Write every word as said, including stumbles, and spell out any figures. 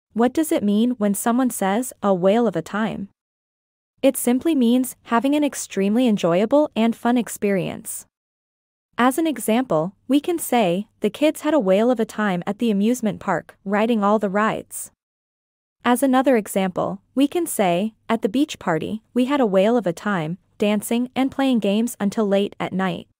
What does it mean when someone says, a whale of a time? It simply means having an extremely enjoyable and fun experience. As an example, we can say, the kids had a whale of a time at the amusement park, riding all the rides. As another example, we can say, at the beach party, we had a whale of a time, dancing and playing games until late at night.